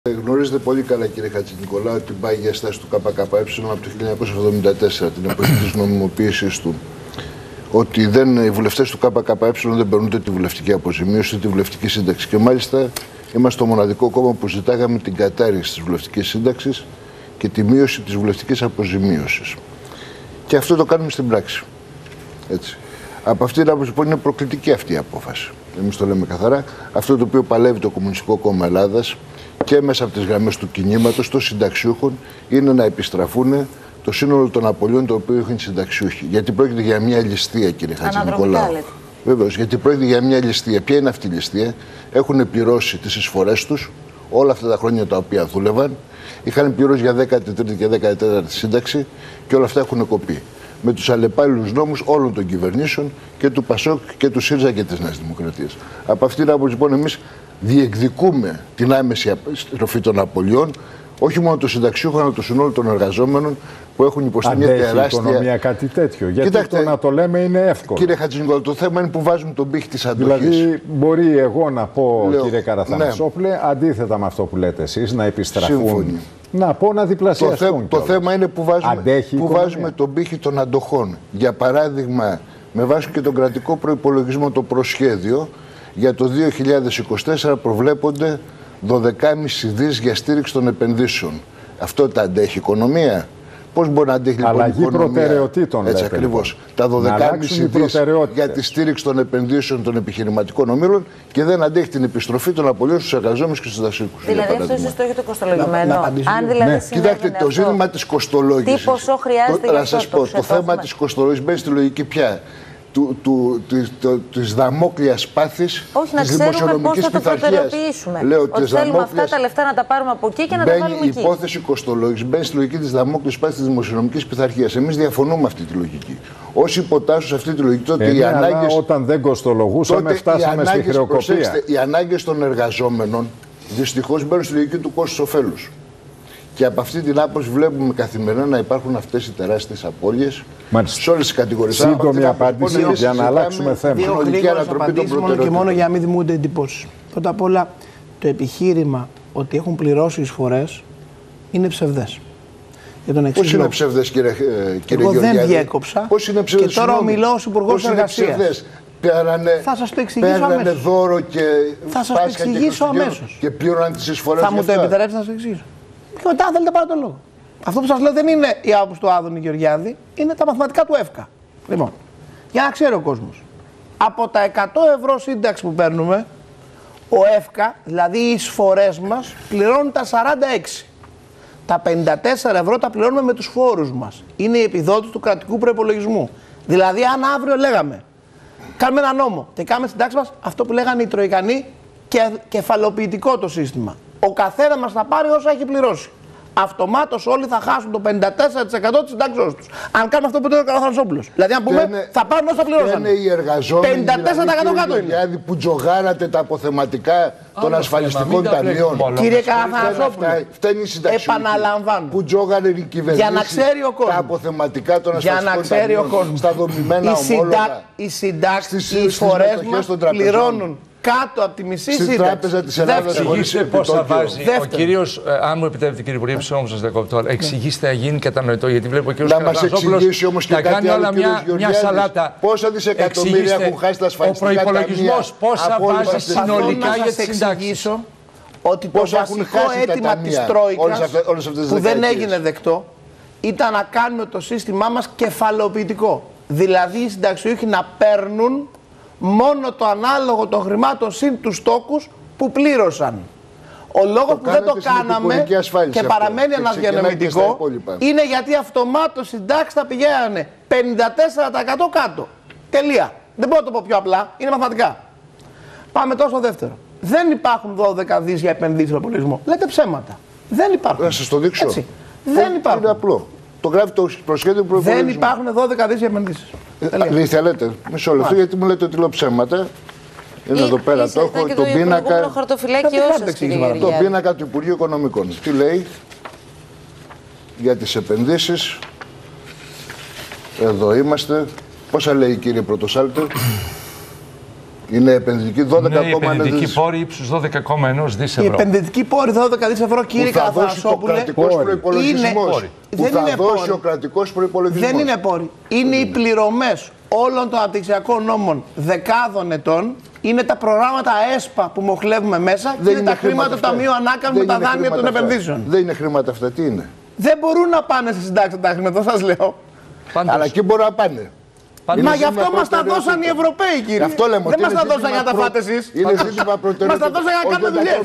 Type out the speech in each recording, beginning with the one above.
Γνωρίζετε πολύ καλά, κύριε Χατζηνικολάου, ότι πάει για στάση του ΚΚΕ από το 1974, την εποχή της νομιμοποίησης του. Ότι οι βουλευτές του ΚΚΕ δεν παίρνουν ούτε τη βουλευτική αποζημίωση, ούτε τη βουλευτική σύνταξη. Και μάλιστα είμαστε το μοναδικό κόμμα που ζητάγαμε την κατάργηση της βουλευτικής σύνταξης και τη μείωση της βουλευτικής αποζημίωσης. Και αυτό το κάνουμε στην πράξη. Έτσι. Από αυτή την άποψη, λοιπόν, είναι προκλητική αυτή η απόφαση. Εμείς το λέμε καθαρά. Αυτό το οποίο παλεύει το Κομμουνιστικό Κόμμα Ελλάδας και μέσα από τις γραμμές του κινήματος των συνταξιούχων είναι να επιστραφούν το σύνολο των απολειών το οποίο έχουν οι συνταξιούχοι. Γιατί πρόκειται για μια ληστεία, κύριε Χατζηνικολάου. Βεβαίως, γιατί πρόκειται για μια ληστεία. Ποια είναι αυτή η ληστεία? Έχουν πληρώσει τις εισφορές τους όλα αυτά τα χρόνια τα οποία δούλευαν. Είχαν πληρώσει για 13η και 14η σύνταξη και όλα αυτά έχουν κοπεί. Με τους αλλεπάλληλους νόμους όλων των κυβερνήσεων και του ΠΑΣΟΚ και του ΣΥΡΙΖΑ και της Νέας Δημοκρατίας. Από αυτήν την άποψη, λοιπόν, εμείς διεκδικούμε την άμεση επιστροφή των απολειών, όχι μόνο των συνταξιούχων, αλλά του συνόλου των εργαζόμενων που έχουν υποστεί μια τεράστια. Αντέχει η οικονομία κάτι τέτοιο? Γιατί κοιτάξτε, να το λέμε είναι εύκολο. Κύριε Χατζηνικολάου, το θέμα είναι που βάζουμε τον πύχη της αντοχής. Δηλαδή, μπορεί εγώ να πω, κύριε Καραθανασόπουλε, ναι, αντίθετα με αυτό που λέτε εσείς, να επιστραφούν. Σύμφωνοι. Να πω να διπλασιαστούν. Το θέμα είναι που βάζουμε τον πύχη των αντοχών. Για παράδειγμα, με βάση και τον κρατικό προϋπολογισμό, το προσχέδιο για το 2024 προβλέπονται 12,5 δις για στήριξη των επενδύσεων. Αυτό τα αντέχει η οικονομία? Πώς μπορεί να αντέχει λοιπόν η οικονομία? Αλλαγή προτεραιοτήτων. Έτσι ακριβώς. Τα 12,5 δις για τη στήριξη των επενδύσεων των επιχειρηματικών ομίλων και δεν αντέχει την επιστροφή των απολύων στους εργαζόμενους και στους συνταξιούχους. Δηλαδή αυτό εσείς το έχετε κοστολογημένο? Αν δηλαδή, ναι. Κοιτάξτε, το ζήτημα της κοστολόγησης. Τι ποσό χρειάζεται? Να σας πω, το θέμα της κοστολόγησης μπαίνει στη λογική πια της δαμόκλειας πάθης της δημοσιονομικής πειθαρχίας. Λέω ότι θέλουμε αυτά τα λεφτά να τα πάρουμε από εκεί και να τα βάλουμε εκεί. Η υπόθεση κοστολόγησης μπαίνει στη λογική της δαμόκλειας πάθης της δημοσιονομικής πειθαρχίας. Εμείς διαφωνούμε αυτή τη λογική. Όσοι υποτάσσουν σε αυτή τη λογική, τότε οι ανάγκες. Όταν δεν κοστολογούσαμε, φτάσαμε στη χρεοκοπία. Οι ανάγκες των εργαζόμενων δυστυχώς μπαίνουν στη λογική του κόστους-οφέλους. Και από αυτή την άποψη βλέπουμε καθημερινά να υπάρχουν αυτές οι τεράστιες απώλειες σε όλες τις κατηγορίες. Σύντομη απάντηση για να αλλάξουμε θέμα. Δύο γρήγορες απαντήσεις μόνο και μόνο για να μην δημιουργούνται εντυπώσεις. Πρώτα απ' όλα, το επιχείρημα ότι έχουν πληρώσει εισφορές είναι ψευδές. Πώς είναι ψευδές, κύριε Γεωργιάδη? Εγώ δεν διέκοψα. Πώς είναι ψευδές? Και τώρα ομιλώ ως Υπουργός Εργασίας. Θα σας το εξηγήσω αμέσως. Δώρο και θα σας το εξηγήσω αμέσως. Και πλήρωναν τις εισφορές. Θα μου το επιτρέψετε να σας εξηγήσω? Και μετά θέλετε πάρω τον λόγο. Αυτό που σας λέω δεν είναι η άποψη του Άδωνη Γεωργιάδη, είναι τα μαθηματικά του ΕΦΚΑ. Λοιπόν, για να ξέρει ο κόσμος, από τα 100 ευρώ σύνταξη που παίρνουμε, ο ΕΦΚΑ, δηλαδή οι εισφορές μας, πληρώνουν τα 46. Τα 54 ευρώ τα πληρώνουμε με τους φόρους μας. Είναι η επιδότηση του κρατικού προϋπολογισμού. Δηλαδή, αν αύριο λέγαμε, κάνουμε ένα νόμο και κάνουμε στην τάξη μας αυτό που λέγανε οι Τροικανοί, κεφαλοποιητικό το σύστημα. Ο καθένα μας θα πάρει όσα έχει πληρώσει. Αυτομάτως όλοι θα χάσουν το 54% της συντάξεως τους. Αν κάνουμε αυτό που είπε ο Καραθανασόπουλος. Δηλαδή, αν πούμε, θα πάρουν όσα πληρώσαν. Είναι οι εργαζόμενοι 54% κάτω είναι. Που τζογάρατε τα αποθεματικά των ασφαλιστικών ταμείων. Κύριε Καραθανασόπουλο, επαναλαμβάνω. Που τζόγαρε οι κυβερνήσεις. Για να ξέρει ο κόσμος. Τα αποθεματικά των ασφαλιστικών ταμείων. Στα δομημένα ομόλογα. Οι συντάξεις, οι εισφορές μας πληρώνουν κάτω από τη μισή σύνταξη. Στην Τράπεζα της Ελλάδας. Εξηγήστε πώς θα βάζει. Ο κύριος, αν μου επιτρέπετε, κύριε Υπουργέ, όμως σας διακόπτω, εξηγήστε να γίνει κατανοητό, γιατί βλέπω ο κύριος Καραθανασόπουλος να κάνει όλα μια σαλάτα. Πόσα δισεκατομμύρια έχουν χάσει τα ασφαλιστικά ταμεία? Ο προϋπολογισμός πώς θα βάζει συνολικά για τις συντάξεις? Ότι το βασικό αίτημα της Τρόικας, που δεν έγινε δεκτό, ήταν να κάνουμε το σύστημά μας κεφαλοποιητικό. Δηλαδή οι συνταξιούχοι να παίρνουν μόνο το ανάλογο των χρημάτων συν τους τόκους που πλήρωσαν. Ο λόγος που δεν το κάναμε και παραμένει αναδιανεμητικό είναι γιατί αυτομάτως συντάξεις θα πηγαίνανε 54% κάτω. Τελεία. Δεν μπορώ να το πω πιο απλά, είναι μαθηματικά. Πάμε τώρα στο δεύτερο. Δεν υπάρχουν 12 δις για επενδύσεις στον πολιτισμό. Λέτε ψέματα. Δεν υπάρχουν. Να σας το δείξω. Έτσι. Δεν υπάρχουν. Είναι απλό. Το γράφει το προσχέδιο προϋπολογισμού. Δεν υπάρχουν 12 δις για επενδύσεις. Αλήθεια λέτε. Μισό λεπτό, γιατί μου λέτε ότι λέω ψέματα. Είναι εδώ πέρα το έχω, τον πίνακα. Το πίνακα του Υπουργείου Οικονομικών. Τι λέει για τις επενδύσεις? Εδώ είμαστε. Πόσα λέει, κύριε Πρωτοσάλτερ? Είναι επενδυτική 12,1 δις. Είναι επενδυτική πόρη ύψους 12,1 δις ευρώ. Η επενδυτική πόρη 12 δις ευρώ, κύριε Καραθανασόπουλε. Που θα δώσει ο κρατικός προϋπολογισμός. Δεν είναι πόροι. Είναι οι πληρωμές όλων των αναπτυξιακών νόμων δεκάδων ετών. Είναι τα προγράμματα ΕΣΠΑ που μοχλεύουμε μέσα και είναι τα χρήματα του Ταμείου Ανάκαμψης με τα δάνεια των επενδύσεων. Δεν είναι χρήματα αυτά, τι είναι? Δεν μπορούν να πάνε σε συντάξεις τα χρήματα, σας λέω. Αλλά εκεί μπορούν να πάνε. Μα γι' αυτό μας τα δώσαν οι Ευρωπαίοι, κύριε. Δεν μας τα δώσαν για να τα φάτε εσείς. Είναι ζήτημα προτεραιότητας. Μας τα δώσαν για να κάνουμε δουλειές.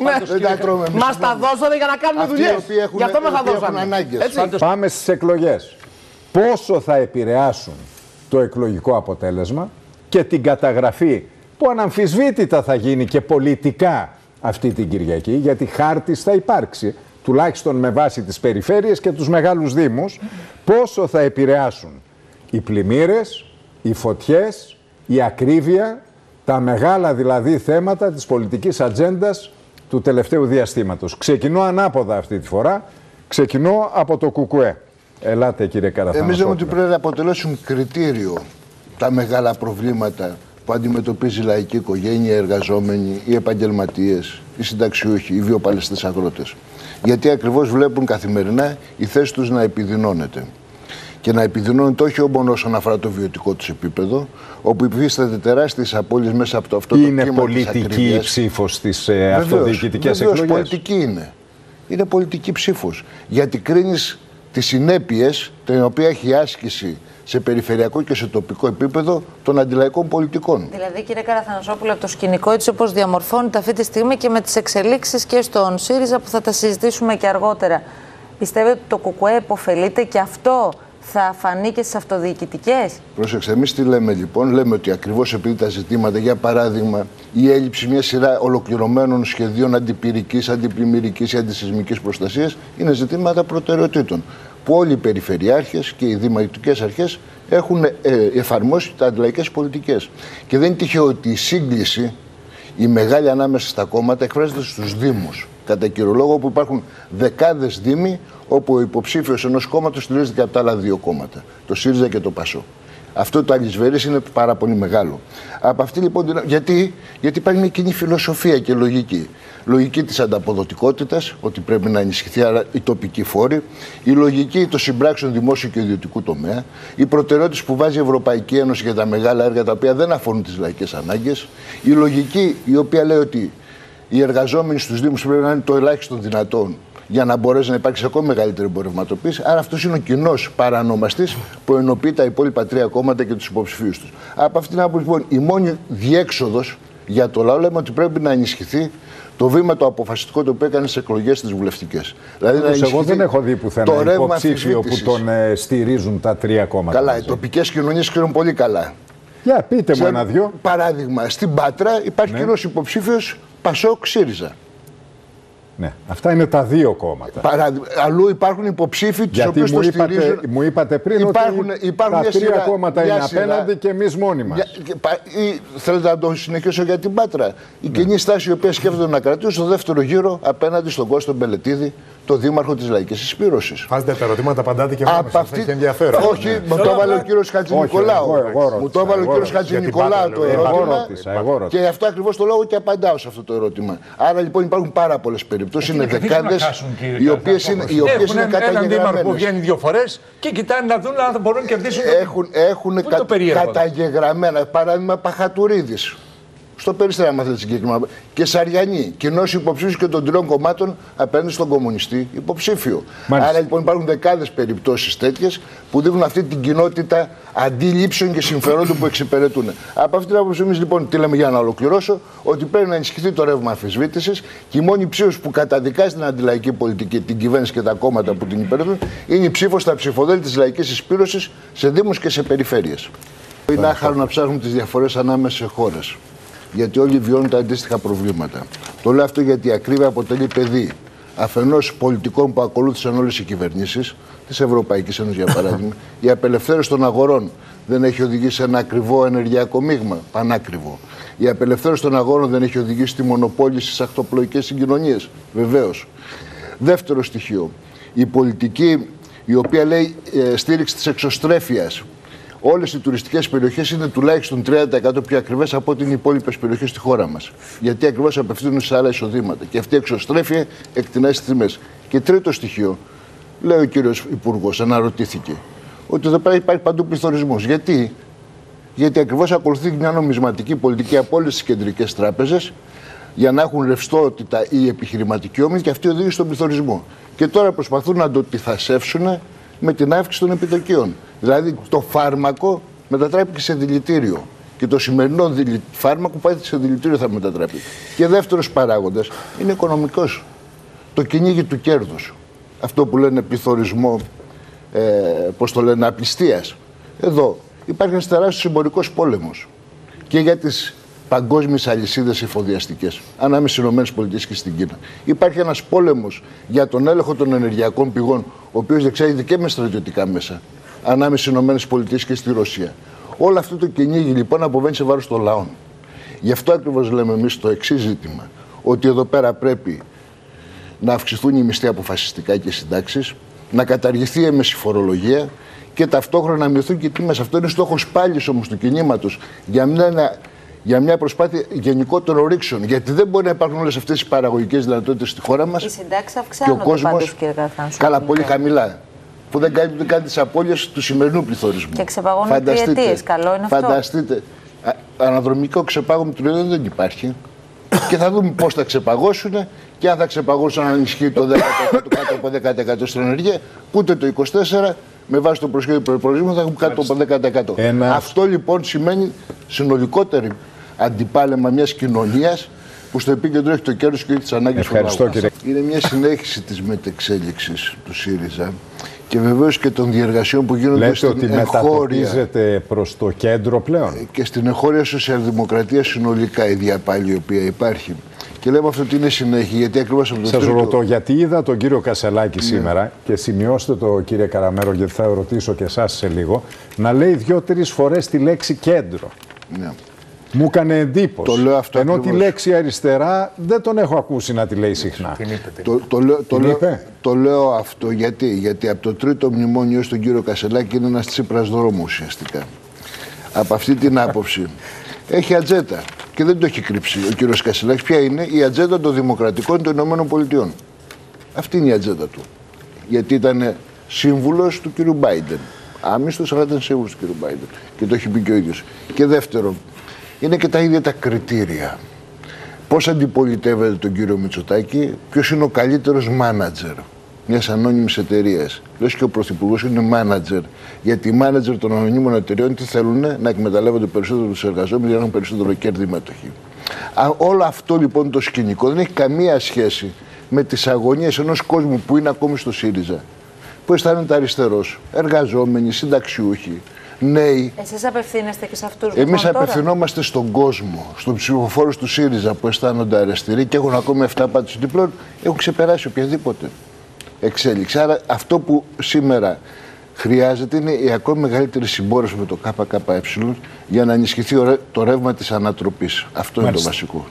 Μας τα δώσανε για να κάνουμε δουλειές. Γι' αυτό μας τα δώσαν. Πάμε στις εκλογές. Πόσο θα επηρεάσουν το εκλογικό αποτέλεσμα και την καταγραφή που αναμφισβήτητα θα γίνει και πολιτικά αυτή την Κυριακή, γιατί χάρτης θα υπάρξει, τουλάχιστον με βάση τις περιφέρειες και τους μεγάλους δήμους, πόσο θα επηρεάσουν οι πλημμύρες, οι φωτιές, η ακρίβεια, τα μεγάλα δηλαδή θέματα της πολιτικής ατζέντας του τελευταίου διαστήματος. Ξεκινώ ανάποδα αυτή τη φορά, ξεκινώ από το ΚΚΕ. Ελάτε, κύριε Καραθανασόπουλε. Εμείς λέμε ότι πρέπει να αποτελέσουν κριτήριο τα μεγάλα προβλήματα που αντιμετωπίζει η λαϊκή οικογένεια, οι εργαζόμενοι, οι επαγγελματίες, οι συνταξιούχοι, οι βιοπαλαιστές αγρότες. Γιατί ακριβώς βλέπουν καθημερινά η θέση τους να επιδεινώνεται. Και να επιδεινώνεται όχι μόνο όσον αφορά το βιωτικό τους επίπεδο, όπου υφίσταται τεράστιες απώλειες μέσα από αυτό το κύμα. Είναι πολιτική η ψήφος στις αυτοδιοικητικές εκλογές? Πολιτική είναι. Είναι πολιτική ψήφος. Γιατί κρίνεις τις συνέπειες, την οποία έχει άσκηση σε περιφερειακό και σε τοπικό επίπεδο των αντιλαϊκών πολιτικών. Δηλαδή, κύριε Καραθανασόπουλε, από το σκηνικό έτσι όπως διαμορφώνεται αυτή τη στιγμή και με τις εξελίξεις και στον ΣΥΡΙΖΑ που θα τα συζητήσουμε και αργότερα, πιστεύετε ότι το ΚΚΕ υποφελείται και αυτό θα φανεί και στις αυτοδιοικητικές? Πρόσεξε, εμείς τι λέμε λοιπόν? Λέμε ότι ακριβώς επειδή τα ζητήματα, για παράδειγμα, η έλλειψη μια σειρά ολοκληρωμένων σχεδίων αντιπυρικής, αντιπλημμυρικής ή αντισυσμικής προστασίας είναι ζητήματα προτεραιοτήτων, που όλοι οι περιφερειάρχες και οι δημοτικές αρχές έχουν εφαρμόσει τα αντιλαϊκές πολιτικές. Και δεν είναι τυχαίο ότι η σύγκληση, η μεγάλη ανάμεσα στα κόμματα, εκφράζεται στους δήμους. Κατά κύριο λόγο, όπου υπάρχουν δεκάδες δήμοι όπου ο υποψήφιος ενός κόμματος στηρίζεται και από τα άλλα δύο κόμματα, το ΣΥΡΙΖΑ και το ΠΑΣΟ. Αυτό το αλυσβερής είναι πάρα πολύ μεγάλο. Από αυτή λοιπόν, γιατί υπάρχει μια κοινή φιλοσοφία και λογική. Λογική της ανταποδοτικότητας, ότι πρέπει να ενισχυθεί άρα η τοπική φόρη, η λογική των συμπράξεων δημόσιου και ιδιωτικού τομέα, οι προτεραιότητες που βάζει η Ευρωπαϊκή Ένωση για τα μεγάλα έργα τα οποία δεν αφορούν τις λαϊκές ανάγκες, η λογική η οποία λέει ότι οι εργαζόμενοι στους Δήμους πρέπει να είναι το ελάχιστο δυνατόν για να μπορέσει να υπάρξει ακόμη μεγαλύτερη εμπορευματοποίηση. Άρα αυτός είναι ο κοινός παρανομαστής που ενοποιεί τα υπόλοιπα τρία κόμματα και τους υποψηφίους τους. Από αυτήν την άποψη, λοιπόν, η μόνη διέξοδος για το λαό λέμε ότι πρέπει να ενισχυθεί το βήμα το αποφασιστικό το οποίο έκανε στις εκλογές τις βουλευτικές. Δηλαδή, εγώ δεν έχω δει πουθενά υποψήφιο που τον στηρίζουν τα τρία κόμματα. Καλά, οι τοπικές κοινωνίες ξέρουν πολύ καλά. Για πείτε μου ένα-δυο. Παράδειγμα, στην Πάτρα υπάρχει κοινός υποψήφιος ΠΑΣΟΚ ΣΥΡΙΖΑ. Ναι, αυτά είναι τα δύο κόμματα. Αλλού υπάρχουν υποψήφοι τους οποίους το στηρίζουν. Μου είπατε πριν ότι τα τρία κόμματα είναι απέναντι και εμείς μόνοι μας. Θέλετε να το συνεχίσω για την Πάτρα? Η κοινή στάση η οποία σκέφτονται να κρατήσουν στο δεύτερο γύρο απέναντι στον Κώστο Μπελετίδη, το δήμαρχο της Λαϊκής Εισπύρωσης. Βάζετε τα ερωτήματα, απαντάτε και μόνοι σας. Έχει ενδιαφέρον. Όχι, μου το έβαλε ο κύριος Χατζηνικολάου. Μου το έβαλε ο κύριος Χατζηνικολάου το ερώτημα. Και αυτό ακριβώς το λόγο και απαντάω σε αυτό το ερώτημα. Άρα λοιπόν υπάρχουν πάρα πολλές περιπτώσεις. Είναι δεκάδες οι οποίες είναι καταγεγραμμένες. Έναν δήμαρχο που βγαίνει δύο φορές και κοιτάνε να δουν αν μπορούν να κερδίσουν. Έχουν καταγεγραμμένα. Παράδειγμα, Παχατουρίδης. Στο Περιστέρι, άμα θέλετε συγκεκριμένα. Και Σαριανή, κοινός υποψήφιος και των τριών κομμάτων απέναντι στον κομμουνιστή υποψήφιο. Μάλιστα. Άρα λοιπόν υπάρχουν δεκάδες περιπτώσεις τέτοιες που δείχνουν αυτή την κοινότητα αντίληψεων και συμφερόντων που εξυπηρετούν. Από αυτή την άποψη, εμείς λοιπόν, τι λέμε για να ολοκληρώσω, ότι πρέπει να ενισχυθεί το ρεύμα αμφισβήτησης και η μόνη ψήφος που καταδικάζει την αντιλαϊκή πολιτική, την κυβέρνηση και τα κόμματα που την υπηρετούν, είναι η ψήφος στα ψηφοδέλτια της Λαϊκής Εισπύρωσης σε δήμους και σε περιφέρειες. Είναι άχαρο να ψάχνουμε τις διαφορές ανάμεσα σε χώρες. Γιατί όλοι βιώνουν τα αντίστοιχα προβλήματα. Το λέω αυτό γιατί η ακρίβεια αποτελεί παιδί αφενός πολιτικών που ακολούθησαν όλες οι κυβερνήσεις, της Ευρωπαϊκής Ένωσης για παράδειγμα. Η απελευθέρωση των αγορών δεν έχει οδηγήσει σε ένα ακριβό ενεργειακό μείγμα, πανάκριβο. Η απελευθέρωση των αγορών δεν έχει οδηγήσει στη μονοπόληση στις ακτοπλοϊκές συγκοινωνίες, βεβαίως. Δεύτερο στοιχείο, η πολιτική η οποία λέει στήριξη της εξωστρέφειας, Όλες οι τουριστικές περιοχές είναι τουλάχιστον 30% πιο ακριβές από ό,τι είναι οι υπόλοιπες περιοχές στη χώρα μας. Γιατί ακριβώς απευθύνουν σε άλλα εισοδήματα. Και αυτή η εξωστρέφεια εκτινάει στις τιμές. Και τρίτο στοιχείο, λέει ο κύριος Υπουργός, αναρωτήθηκε, ότι εδώ πέρα υπάρχει παντού πληθωρισμός. Γιατί ακριβώς ακολουθεί μια νομισματική πολιτική από όλες τις κεντρικές τράπεζες για να έχουν ρευστότητα οι επιχειρηματικοί όμιλοι και αυτοί οδηγούν στον πληθωρισμό. Και τώρα προσπαθούν να το τυθασεύσουν με την αύξηση των επιτοκίων. Δηλαδή το φάρμακο μετατράπηκε σε δηλητήριο. Και το σημερινό φάρμακο πάει σε δηλητήριο θα μετατραπεί. Και δεύτερος παράγοντας είναι οικονομικός. Το κυνήγι του κέρδους. Αυτό που λένε πληθωρισμό, πώς το λένε, απληστίας. Εδώ υπάρχει ένας τεράστιος εμπορικός πόλεμος. Και για τις παγκόσμιες αλυσίδες εφοδιαστικές ανάμεσα στις ΗΠΑ και στην Κίνα. Υπάρχει ένας πόλεμος για τον έλεγχο των ενεργειακών πηγών, ο οποίος διεξάγεται και με στρατιωτικά μέσα, ανάμεσα στις ΗΠΑ και στη Ρωσία. Όλο αυτό το κυνήγι λοιπόν αποβαίνει σε βάρος των λαών. Γι' αυτό ακριβώς λέμε εμείς το εξής ζήτημα, ότι εδώ πέρα πρέπει να αυξηθούν οι μισθοί αποφασιστικά και οι συντάξεις, να καταργηθεί η έμεση φορολογία και ταυτόχρονα να μειωθούν και οι τιμές. Αυτό είναι στόχος πάλι όμως του κινήματος για μια προσπάθεια γενικότερων ρήξεων. Γιατί δεν μπορεί να υπάρχουν όλες αυτές οι παραγωγικές δυνατότητες στη χώρα μας. Οι συντάξεις αυξάνονται πάντως, κύριε Καραθάνσου. Καλά, πολύ χαμηλά. Που δεν κάνει τις απώλειες του σημερινού πληθωρισμού. Και ξεπαγώνουν τριετίες. Καλό είναι αυτό. Φανταστείτε. Αναδρομικό ξεπάγωμα τριετών δεν υπάρχει. Και θα δούμε πώς θα ξεπαγώσουν και αν θα ξεπαγώσουν αν ισχύει το 10% κάτω από 10% στην ενεργεία, ούτε το 24% με βάση το προσχέδιο προϋπολογισμού θα έχουμε κάτω από 10%. Αυτό λοιπόν σημαίνει συνολικότερη αντιπάλαιμα μιας κοινωνίας που στο επίκεντρο έχει το κέρδος και έχει τις ανάγκες των λαών. Είναι μια συνέχιση της μετεξέλιξης του ΣΥΡΙΖΑ και βεβαίως και των διεργασιών που γίνονται λέτε στην ότι εγχώρια. Μετατοπίζεται προς το κέντρο πλέον. Και στην εγχώρια σοσιαλδημοκρατία συνολικά η διαπάλη η οποία υπάρχει. Και λέμε αυτό ότι είναι συνέχεια, γιατί ακριβώς από το Σας ρωτώ, γιατί είδα τον κύριο Κασελάκη σήμερα και σημειώστε το κύριε Καραμέρο, γιατί θα ρωτήσω και εσάς σε λίγο, να λέει 2-3 φορές τη λέξη κέντρο. Ναι. Μου έκανε εντύπωση. Το λέω αυτό ενώ ακριβώς. τη λέξη αριστερά δεν τον έχω ακούσει να τη λέει συχνά. Το λέω αυτό γιατί από το τρίτο μνημόνιο στον κύριο Κασελάκη είναι ένας Τσίπρας δρόμου ουσιαστικά. Από αυτή την άποψη έχει ατζέντα και δεν το έχει κρύψει ο κύριος Κασελάκης. Ποια είναι η ατζέντα των δημοκρατικών των ΗΠΑ. Αυτή είναι η ατζέντα του. Γιατί ήταν σύμβουλος του κύριου Μπάιντεν. Άμυστος, αλλά ήταν σύμβουλος του κύριου Μπάιντεν. Και το έχει πει και ο ίδιος. Και δεύτερον, είναι και τα ίδια τα κριτήρια. Πώς αντιπολιτεύεται τον κύριο Μητσοτάκη, ποιος είναι ο καλύτερος μάνατζερ μιας ανώνυμης εταιρείας. Λες και ο Πρωθυπουργός είναι μάνατζερ. Γιατί οι μάνατζερ των ανωνύμων εταιρεών τι θέλουν, να εκμεταλλεύονται περισσότερο τους εργαζόμενους για να έχουν περισσότερο κέρδη μέτοχοι. Όλο αυτό λοιπόν το σκηνικό δεν έχει καμία σχέση με τις αγωνίες ενός κόσμου που είναι ακόμη στο ΣΥΡΙΖΑ, που αισθάνεται αριστερός, εργαζόμενοι, συνταξιούχοι, νέοι. Εσείς απευθύνεστε και σε αυτούς. Εμείς απευθυνόμαστε στον κόσμο, στους ψηφοφόρους του ΣΥΡΙΖΑ που αισθάνονται αριστεροί και έχουν ακόμη 7 πάτους διπλών, έχουν ξεπεράσει οποιαδήποτε εξέλιξη. Άρα αυτό που σήμερα χρειάζεται είναι η ακόμη μεγαλύτερη συμπόρευση με το ΚΚΕ για να ενισχυθεί το ρεύμα της ανατροπής. Αυτό είναι το βασικό.